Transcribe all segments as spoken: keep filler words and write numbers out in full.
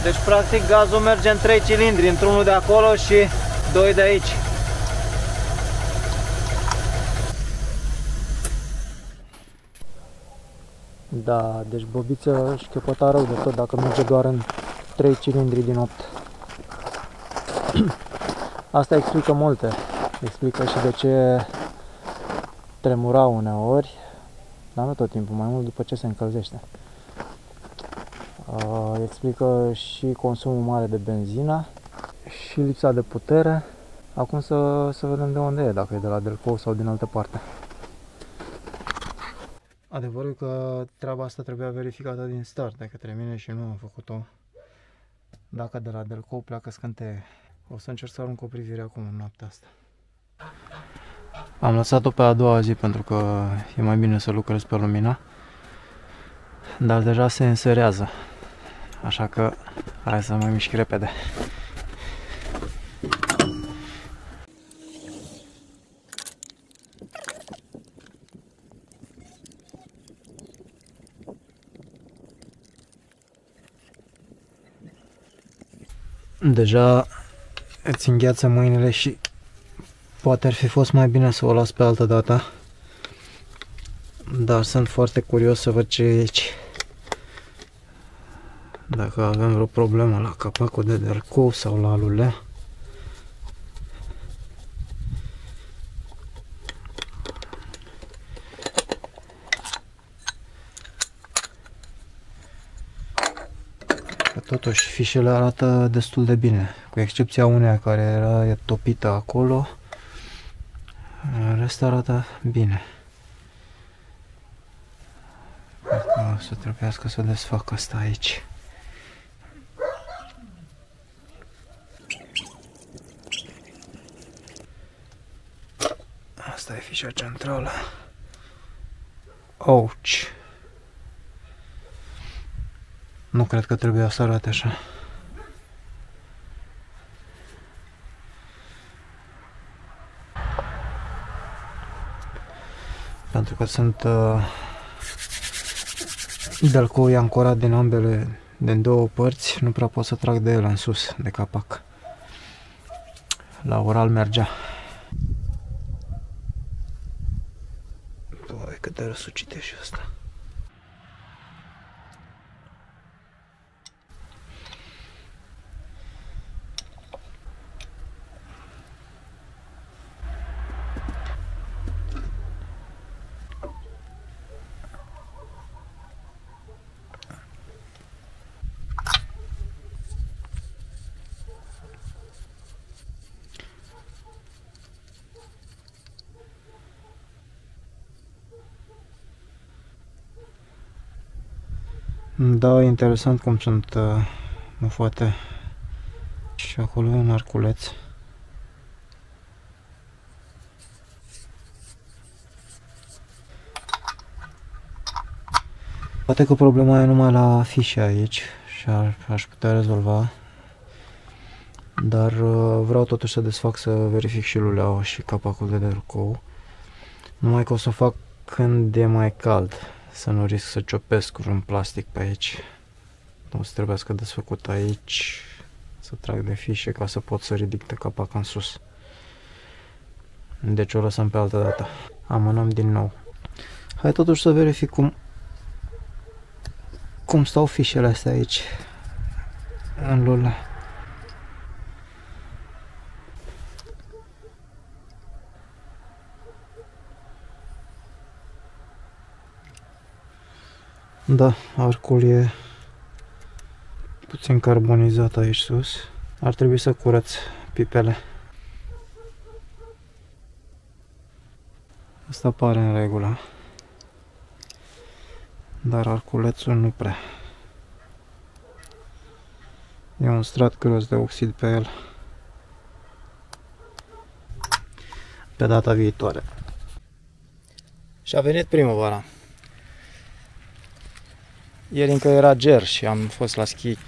Deci practic gazul merge în trei cilindri, într-unul de acolo și doi de aici. Da, deci bobița șchiopăta rău de tot dacă merge doar în trei cilindri din opt. Asta explică multe. Explică și de ce tremura uneori, dar nu tot timpul, mai mult după ce se încălzește. Uh, explică și consumul mare de benzină și lipsa de putere. Acum să, să vedem de unde e, dacă e de la Delco sau din altă parte. Adevărul că treaba asta trebuia verificată din start de către mine și nu am făcut-o. Dacă de la Delco pleacă scânteie. O să încerc să arunc o privire acum în noaptea asta. Am lăsat-o pe a doua zi pentru că e mai bine să lucrez pe lumină. Dar deja se înserează. Așa că hai să mă mișc repede. Deja îți îngheață mâinile și poate ar fi fost mai bine să o las pe altă dată. Dar sunt foarte curios să văd ce e aici. Dacă avem vreo problemă la capacul de Delco sau la alulea. Totuși, fișele arată destul de bine, cu excepția uneia care era topită acolo. Restul arată bine. Cred că o să trebuiască să desfac asta aici. Asta e fișa centrală. Ouch! Nu cred că trebuia să arate așa. Pentru că sunt uh, Delco e ancorat din ambele, din două părți, nu prea pot să trag de el în sus, de capac. La oral mergea. Doamne, cât de răsucit e și asta. Da, e interesant cum sunt uh, mufate. Și acolo e un arculeț. Poate că problema e numai la fișe aici și ar, aș putea rezolva. Dar uh, vreau totuși să desfac, să verific și luleaua și capacul de Delco. Numai că o să o fac când e mai cald. Să nu risc să ciopesc vreun plastic pe aici. O să trebuiască desfăcut aici, să trag de fișe ca să pot să ridic de capac în sus. Deci o lăsăm pe altă dată. Amânăm din nou. Hai totuși să verific cum, cum stau fișele astea aici în lulă. Da, arcul e puțin carbonizat aici sus. Ar trebui să curăț pipele. Asta pare în regulă. Dar arculețul nu prea. E un strat gros de oxid pe el. Pe data viitoare. Și a venit primăvara. Ieri încă era ger și am fost la schi.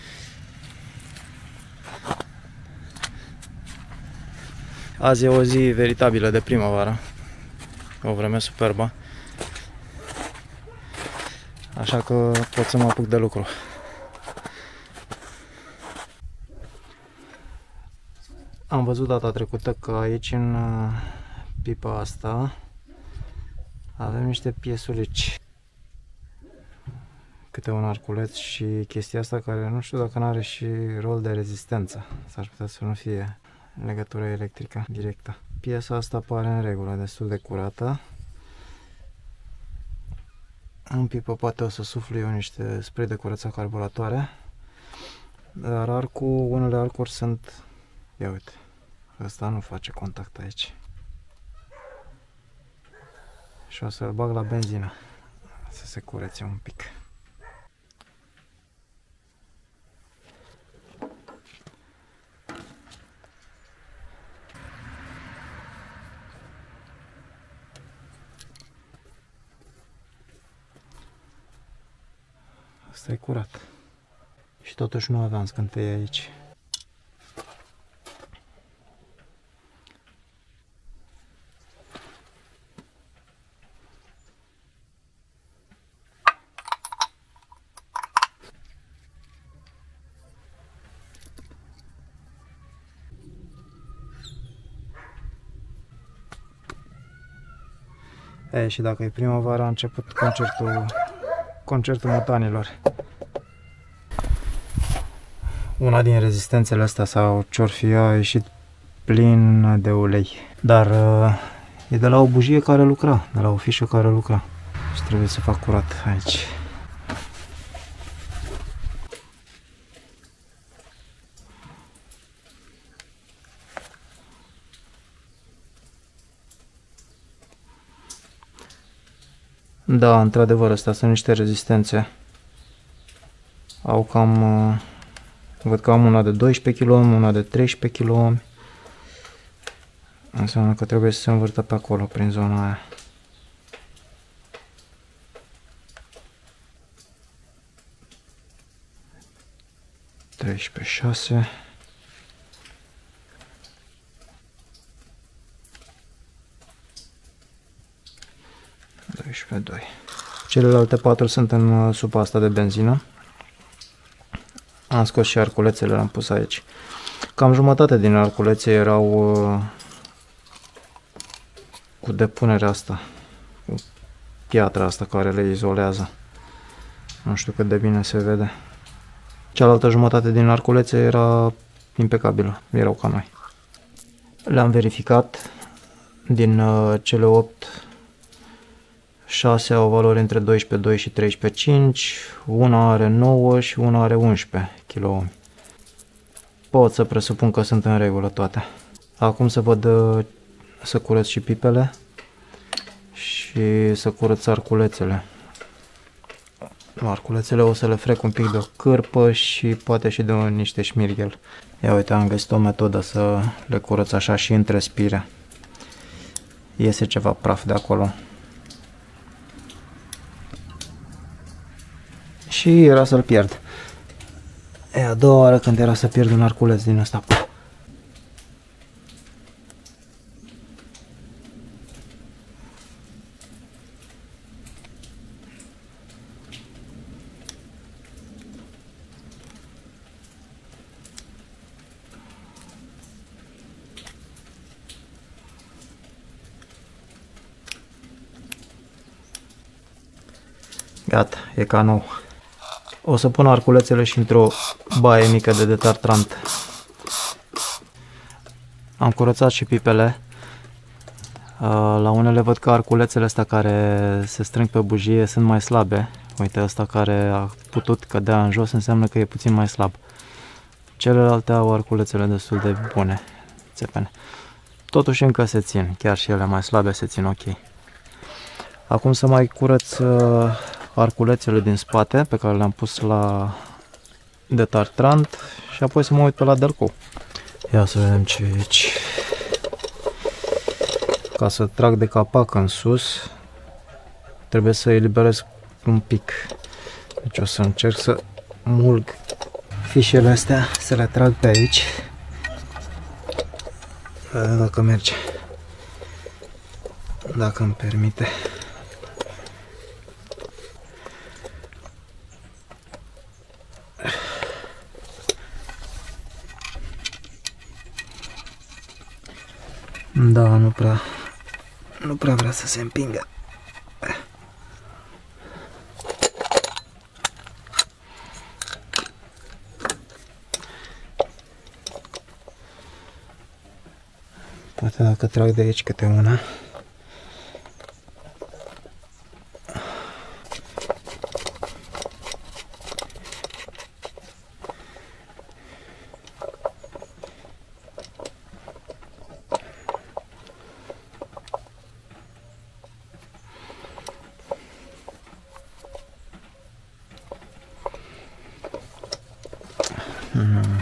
Azi e o zi veritabilă de primăvară. O vreme superbă. Așa că pot să mă apuc de lucru. Am văzut data trecută că aici în pipa asta avem niște piesulici, câte un arculeț și chestia asta care nu știu dacă nu are și rol de rezistență. S-ar putea să nu fie legătură electrică directă. Piesa asta pare în regulă, destul de curată. În pipă poate o să suflu eu niște spray de curățat carburatoare, dar arcul, unele arcuri sunt... Ia uite, ăsta nu face contact aici. Și o să-l bag la benzină să se curețe un pic. Asta e curat. Și totuși nu aveam scânteie aici. E, și dacă e primăvara, a început concertul, concertul motanilor. Una din rezistențele astea sau ce-or fi a ieșit plin de ulei. Dar e de la o bujie care lucra, de la o fișă care lucra. Și trebuie să fac curat aici. Da, într-adevăr, astea sunt niște rezistențe. Au cam... Văd că am una de doisprezece kiloohmi, una de treisprezece kiloohmi. Înseamnă că trebuie să se învârtă pe acolo, prin zona aia. treisprezece, șase. doisprezece, doi. Celelalte patru sunt în supa asta de benzină. Am scos și arculețele, le-am pus aici. Cam jumătate din arculețe erau uh, cu depunerea asta, cu piatra asta care le izolează. Nu știu cât de bine se vede. Cealaltă jumătate din arculețe era impecabilă, erau ca noi. Le-am verificat. Din uh, cele opt, șase au valori între doisprezece virgulă doi și treisprezece virgulă cinci, una are nouă și una are unsprezece kiloohmi. Pot să presupun că sunt în regulă toate. Acum să văd să curăț și pipele și să curăț arculețele. Arculețele o să le frec un pic de o cârpă și poate și de niște șmirghel. Ia uite, am găsit o metodă să le curăț așa și între spire. Iese ceva praf de acolo. Și era să-l pierd. E a doua oară când era să pierd un arculeț din ăsta. Gata, e ca nou. O să pun arculețele și într-o baie mică de detartrant. Am curățat și pipele. La unele văd că arculețele astea care se strâng pe bujie sunt mai slabe. Uite, ăsta care a putut cădea în jos înseamnă că e puțin mai slab. Celelalte au arculețele destul de bune, țepene. Totuși încă se țin, chiar și ele mai slabe se țin ok. Acum să mai curăț arculețele din spate pe care le-am pus la detartrant și apoi să mă uit pe la delcou. Ia să vedem ce e aici. Ca să trag de capac în sus trebuie să eliberez un pic. Deci o să încerc să mulg fișele astea, să le trag pe aici. Vedem dacă merge. Dacă îmi permite. Da, nu prea, nu prea vrea să se împingă. Poate dacă trag de aici câte una. Hmm.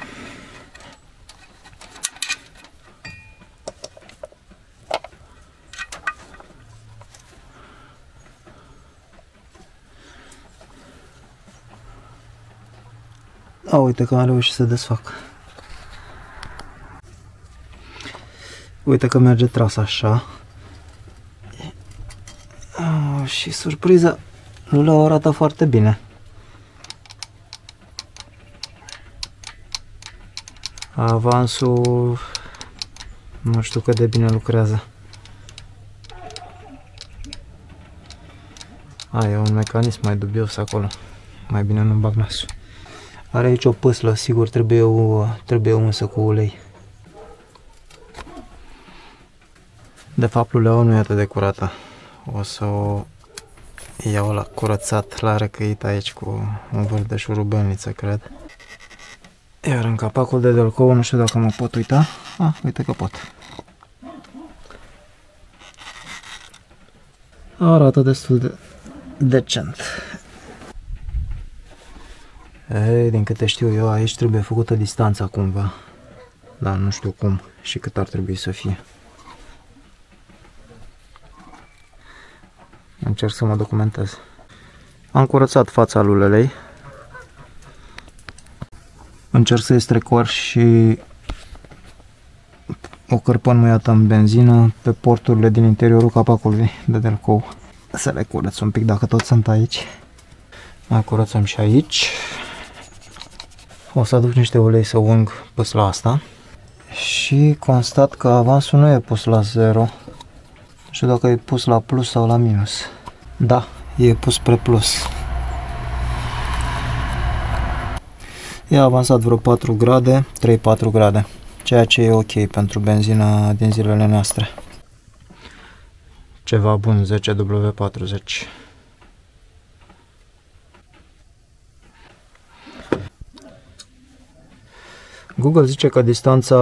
A, uite că am reușit să desfac. Uite că merge tras așa. A, și surpriză, luleaua arată foarte bine. Avansul nu știu cât de bine lucrează. A, e un mecanism mai dubios acolo. Mai bine nu bag nasul. Are aici o pâslă, sigur trebuie, o, trebuie unsă cu ulei. De fapt, luleaua nu e atât de curată. O să o iau la curățat, la răcăit aici cu un vârf de șurubelniță, cred. Iar în capacul de delcou, nu știu dacă mă pot uita. Ah, uite că pot. Arată destul de decent. Ei, din câte știu eu, aici trebuie făcută distanța cumva. Dar nu știu cum și cât ar trebui să fie. Încerc să mă documentez. Am curățat fața lulelei. Încerc să-i strecor și o cărpăn muiată în benzină pe porturile din interiorul capacului de delcou. Să le curăț un pic dacă tot sunt aici. Mai curățăm și aici. O să aduc niște ulei să ung pâsla asta. Și constat că avansul nu e pus la zero. Nu știu dacă e pus la plus sau la minus. Da, e pus spre plus. E avansat vreo patru grade, trei patru grade, ceea ce e ok pentru benzina din zilele noastre. Ceva bun, zece W patruzeci. Google zice că distanța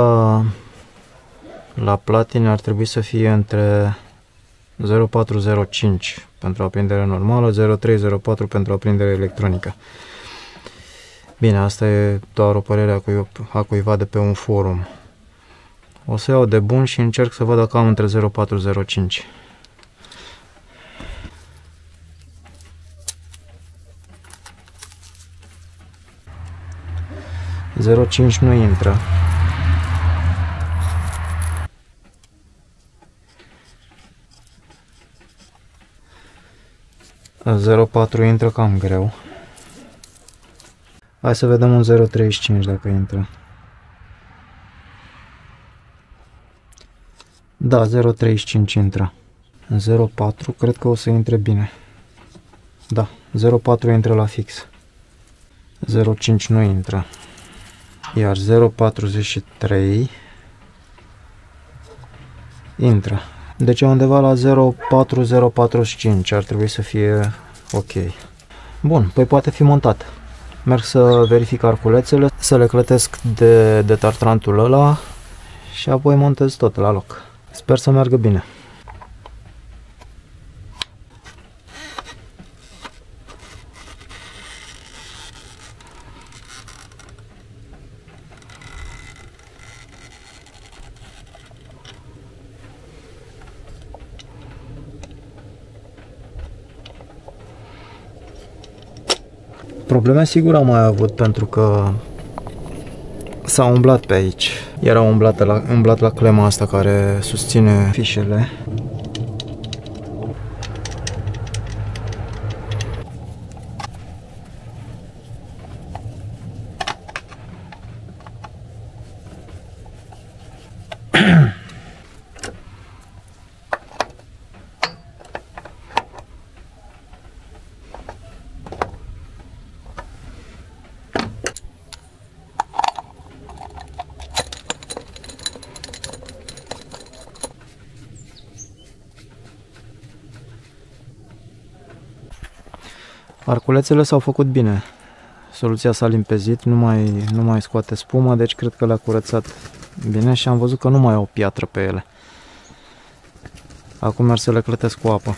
la platine ar trebui să fie între zero virgulă patru zero cinci pentru aprindere normală, zero virgulă trei zero patru pentru aprindere electronică. Bine, asta e doar o părere a, cui, a cuiva de pe un forum. O să iau de bun și încerc să văd dacă am între zero virgulă patru zero cinci. zero virgulă cinci nu intră. zero virgulă patru intră cam greu. Hai să vedem un zero virgulă treizeci și cinci dacă intră. Da, zero virgulă treizeci și cinci intră. zero virgulă patru cred că o să intre bine. Da, zero virgulă patru intră la fix. zero virgulă cinci nu intră. Iar zero virgulă patruzeci și trei intră. Deci undeva la zero virgulă patru zero virgulă patruzeci și cinci ar trebui să fie ok. Bun, păi poate fi montat. Merg să verific arculețele, să le clătesc de, de tartrantul ăla și apoi montez tot la loc. Sper să meargă bine. Probleme sigur am mai avut pentru că s-a umblat pe aici. Era umblat la, umblat la clema asta care susține fișele. Arculețele s-au făcut bine. Soluția s-a limpezit, nu mai, nu mai scoate spumă, deci cred că le-a curățat bine și am văzut că nu mai au piatră pe ele. Acum merg să le clătesc cu apă.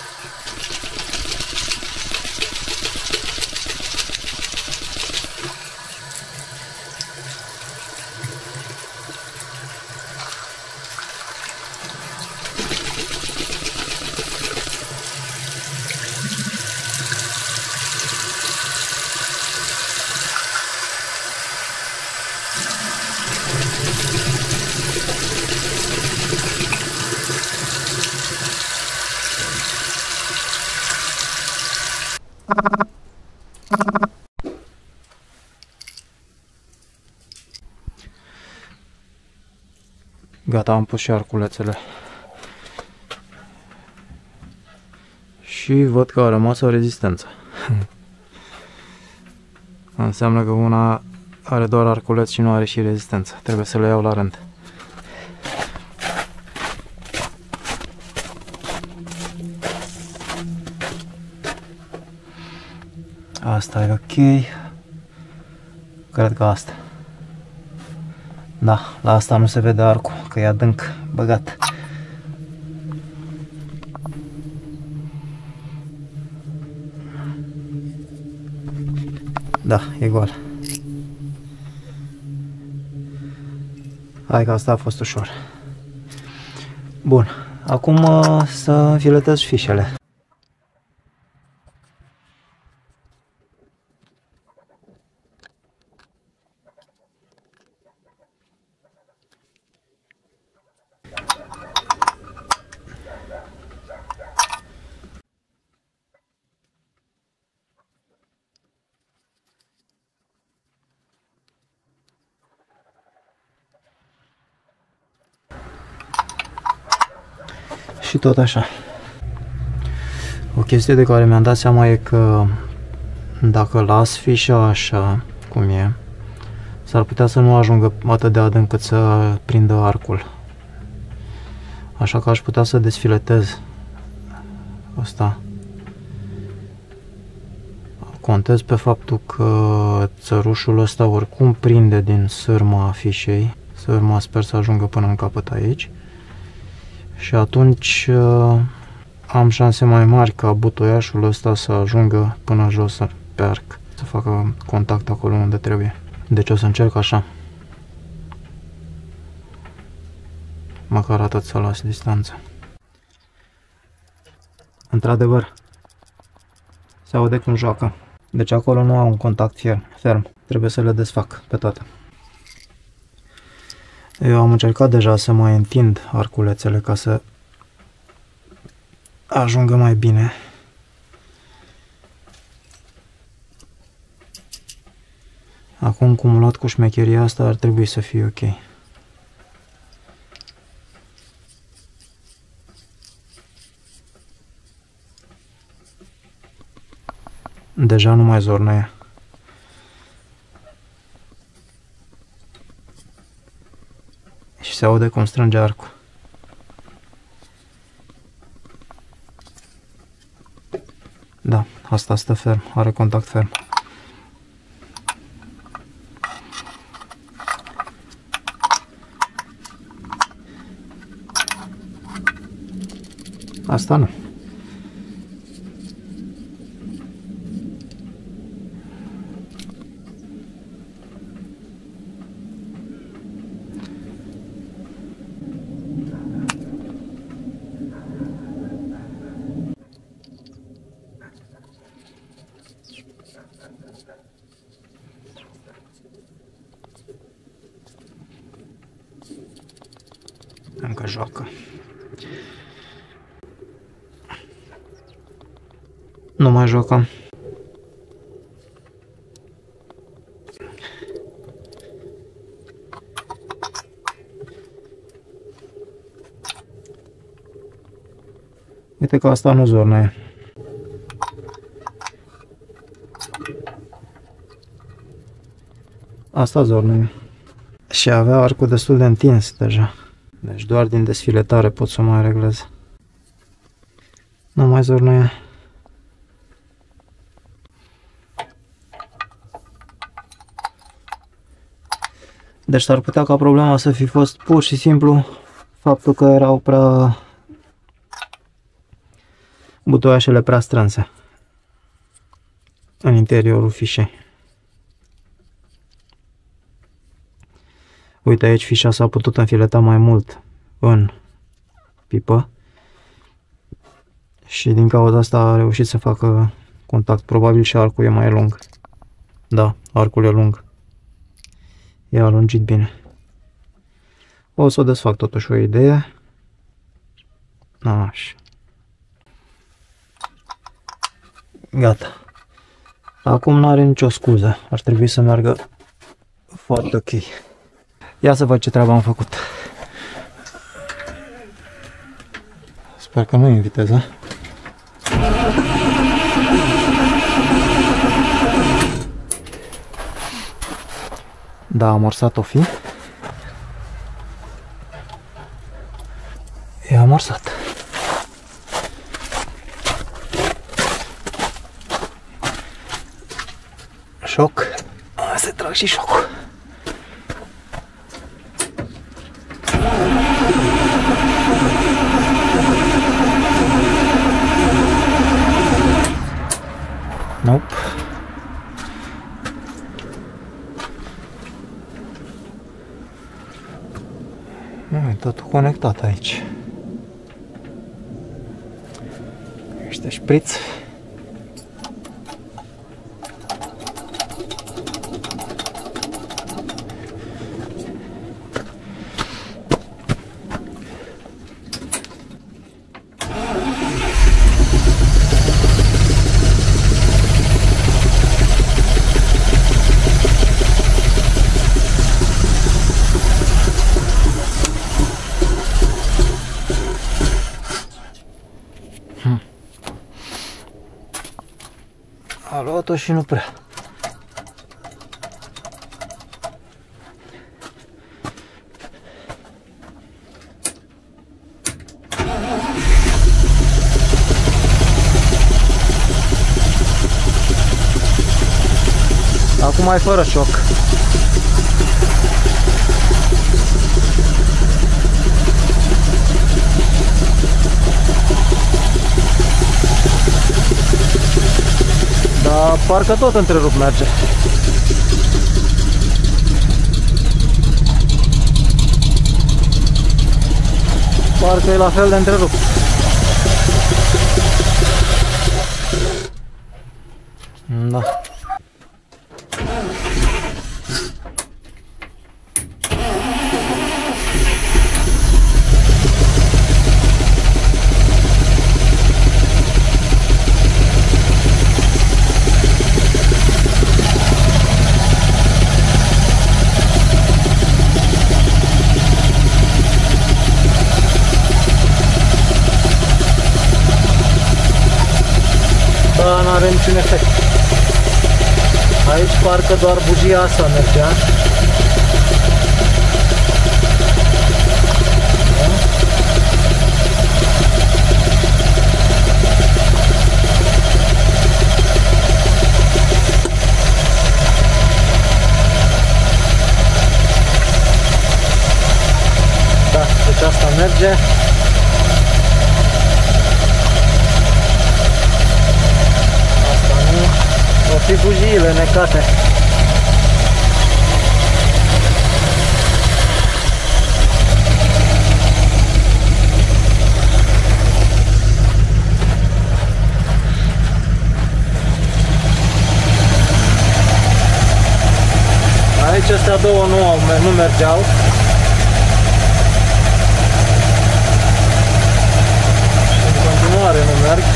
Gata, am pus și arculețele. Și văd că a rămas o rezistență. Înseamnă că una are doar arculeț și nu are și rezistență. Trebuie să le iau la rând. Asta e ok. Cred că asta. Da, la asta nu se vede arcul, că e adânc băgat. Da, e gol. Hai că asta a fost ușor. Bun, acum uh, să înfiletez fișele. Și tot așa. O chestie de care mi-am dat seama e că dacă las fișa așa cum e, s-ar putea să nu ajungă atât de adânc cât să prindă arcul. Așa că aș putea să desfiletez asta. Contez pe faptul că țărușul ăsta oricum prinde din sârma fișei. Sârma sper să ajungă până în capăt aici. Și atunci am șanse mai mari ca butoiașul ăsta să ajungă până jos pe arc, să facă contact acolo unde trebuie. Deci o să încerc așa. Măcar atât să las distanță. Într-adevăr, se aude cum joacă. Deci acolo nu au un contact ferm. Trebuie să le desfac pe toate. Eu am încercat deja să mai întind arculețele ca să ajungă mai bine. Acum, cumulat cu șmecheria asta, ar trebui să fie ok. Deja nu mai zornăie. Și se aude cum strânge arcul. Da, asta stă ferm, are contact ferm. Asta nu. Încă joacă. Nu mai joacă. Uite că asta nu zorneie. Asta zorneie. Și avea arcul destul de întins deja. Deci doar din desfiletare pot să mai reglez. Nu mai zorneie. Deci s-ar putea ca problema să fi fost pur și simplu faptul că erau prea butoiașele prea strânse în interiorul fișei. Uite, aici fișa s-a putut înfileta mai mult în pipă și din cauza asta a reușit să facă contact. Probabil și arcul e mai lung. Da, arcul e lung. E alungit bine. O să o desfac totuși o idee. Așa. Gata. Acum nu are nicio scuză. Ar trebui să meargă foarte ok. Ia să văd ce treabă am făcut. Sper că nu e în viteză. Da, am amorsat-o fi. E amorsat. Șoc. Hai să trag și șocul. Nope. Nu, e totul conectat aici. Este șpriț. A luat-o și nu prea. Acum e fără șoc. Dar parcă tot întrerup merge. Parcă e la fel de întrerupt. Da. Da, n-are niciun efect. Aici parcă doar bujia asta mergea. Da, deci asta merge. O fi bujiile necate. Aici astea două nu, nu mergeau. Și în continuare nu merg.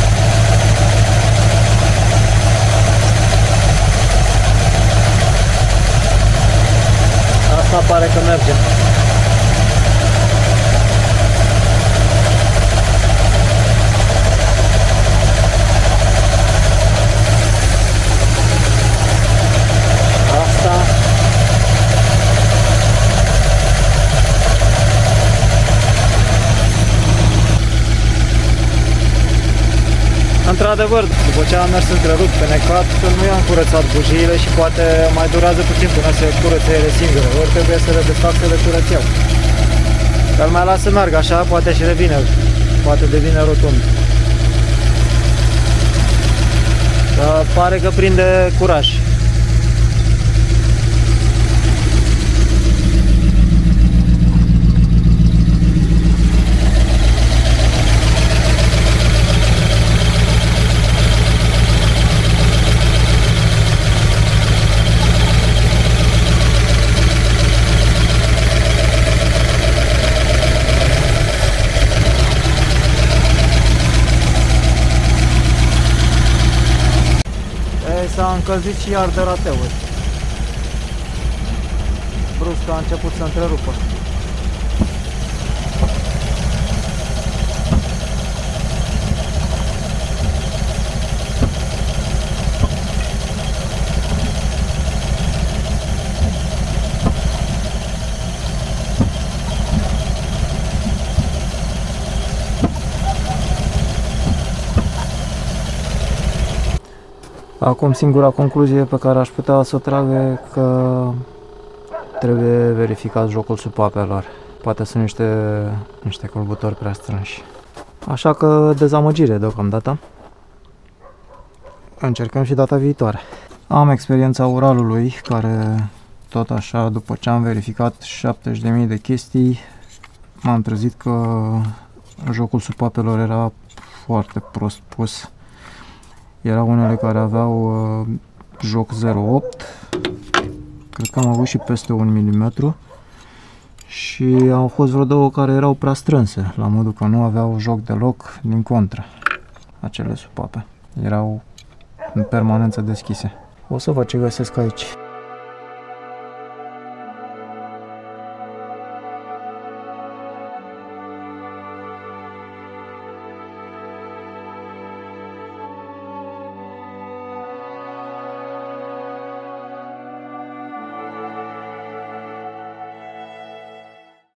Asta pare că merge. Asta. Într-adevăr, după ce am mers întrerupt pe necat, nu i-am curățat bujiile și poate mai durează puțin până se curăță ele singure. Ori trebuie să le desfac să le curăț eu. Dar mai las să meargă așa, poate și revine, poate devine rotund. Dar pare că prinde curaj. S-a încălzit și iar de rateuri. Brusc a început să întrerupă. Acum singura concluzie pe care aș putea să o trag e că trebuie verificat jocul supapelor. Poate sunt niște, niște culbutori prea strânși. Așa că dezamăgire deocamdată. Încercăm și data viitoare. Am experiența Uralului, care tot așa, după ce am verificat șaptezeci de mii de chestii, m-am trezit că jocul supapelor era foarte prost pus. Erau unele care aveau uh, joc zero virgulă opt, cred că am avut și peste un milimetru și au fost vreo două care erau prea strânse, la modul că nu aveau joc deloc, din contră, acele supape. Erau în permanență deschise. O să văd ce găsesc aici.